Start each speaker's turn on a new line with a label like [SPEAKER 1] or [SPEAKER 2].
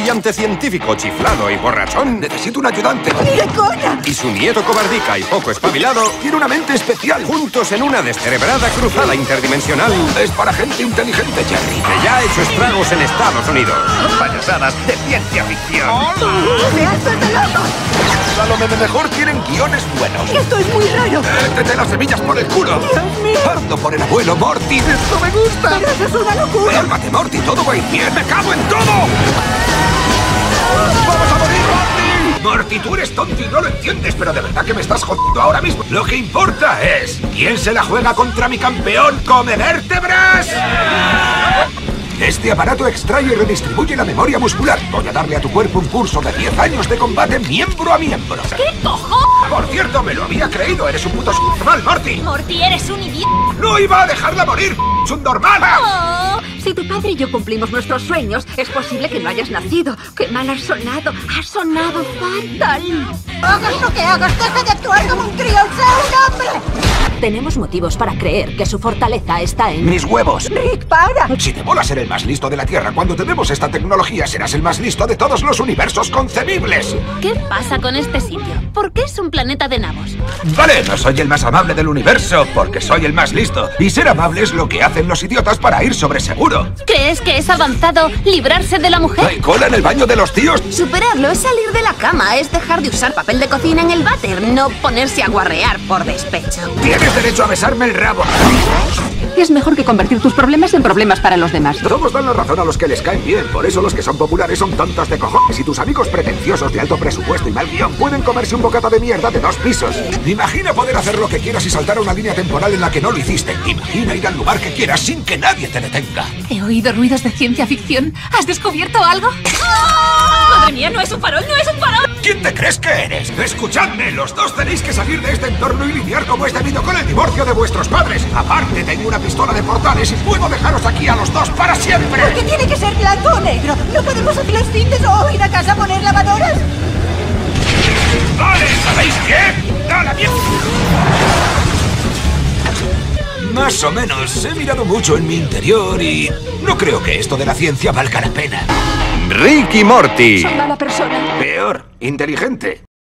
[SPEAKER 1] brillante científico chiflado y borrachón
[SPEAKER 2] Necesito un ayudante.
[SPEAKER 3] ¡Ni de coña!
[SPEAKER 1] y su nieto cobardica y poco espabilado,
[SPEAKER 2] Tiene una mente especial.
[SPEAKER 1] juntos en una descerebrada cruzada interdimensional
[SPEAKER 2] Es para gente inteligente, Jerry.
[SPEAKER 1] que ya ha hecho estragos en Estados Unidos.
[SPEAKER 4] Payasadas de ciencia ficción.
[SPEAKER 3] ¡Me has loco!
[SPEAKER 2] A lo mejor tienen guiones buenos.
[SPEAKER 3] ¡Esto es muy raro!
[SPEAKER 2] ¡Métete las semillas por el culo!
[SPEAKER 3] ¡Dios mío!
[SPEAKER 2] ¡Hazlo por el abuelo Morty! ¡Esto me gusta!
[SPEAKER 3] ¡Pero eso es una locura!
[SPEAKER 2] ¡Cálmate, Morty! ¡Todo va a ir bien! ¡Me cago en todo! ¡Vamos a morir, Morty! Morty, tú eres tonto y no lo entiendes, pero de verdad que me estás jodiendo ahora mismo. Lo que importa es quién se la juega contra mi campeón come vértebras. Este aparato extrae y redistribuye la memoria muscular. Voy a darle a tu cuerpo un curso de 10 años de combate miembro a miembro.
[SPEAKER 5] ¿Qué cojones?
[SPEAKER 2] Por cierto, me lo había creído. Eres un puto subnormal, Morty.
[SPEAKER 5] Morty, eres un idiota.
[SPEAKER 2] ¡No iba a dejarla morir! ¡Subnormal!
[SPEAKER 5] Oh,
[SPEAKER 6] Si tu padre y yo cumplimos nuestros sueños, es posible que no hayas nacido. ¡Qué mal has sonado! ¡Has sonado fatal!
[SPEAKER 3] ¡Hagas lo que hagas! ¡Deja de actuar como un crío! ¡Sé un hombre!
[SPEAKER 6] Tenemos motivos para creer que su fortaleza está en...
[SPEAKER 2] ¡Mis huevos!
[SPEAKER 3] ¡Rick, para!
[SPEAKER 2] Si te mola ser el más listo de la Tierra, cuando te demos esta tecnología serás el más listo de todos los universos concebibles.
[SPEAKER 5] ¿qué pasa con este sitio? ¿Por qué es un planeta de nabos?
[SPEAKER 2] Vale, no soy el más amable del universo, porque soy el más listo. Y ser amable es lo que hacen los idiotas para ir sobre seguro.
[SPEAKER 5] ¿Crees que es avanzado librarse de la mujer?
[SPEAKER 2] ¿Hay cola en el baño de los tíos?
[SPEAKER 6] Superarlo es salir de la cama, es dejar de usar papel de cocina en el váter, no ponerse a guarrear por despecho.
[SPEAKER 2] Tienes derecho a besarme el rabo.
[SPEAKER 6] Es mejor que convertir tus problemas en problemas para los demás.
[SPEAKER 2] Todos dan la razón a los que les caen bien, por eso los que son populares son tontos de cojones y tus amigos pretenciosos de alto presupuesto y mal guión pueden comerse un bocata de mierda de 2 pisos. Imagina poder hacer lo que quieras y saltar a una línea temporal en la que no lo hiciste. Imagina ir al lugar que quieras sin que nadie te detenga.
[SPEAKER 7] He oído ruidos de ciencia ficción. ¿Has descubierto algo? ¡Madre mía, no es un farol, no es un farol!
[SPEAKER 2] ¿Quién te crees que eres? Escuchadme, los dos tenéis que salir de este entorno y lidiar como es debido con el divorcio de vuestros padres. Aparte, tengo una pistola de portales y puedo dejaros aquí a los dos para siempre.
[SPEAKER 3] ¿Por qué tiene que ser blanco o negro? ¿No podemos hacer los findes o ir a casa a poner lavadoras?
[SPEAKER 2] Vale, ¿sabéis qué? ¡Da la mierda! Más o menos, he mirado mucho en mi interior y no creo que esto de la ciencia valga la pena.
[SPEAKER 1] Rick y Morty.
[SPEAKER 6] Soy mala persona.
[SPEAKER 2] Peor, inteligente.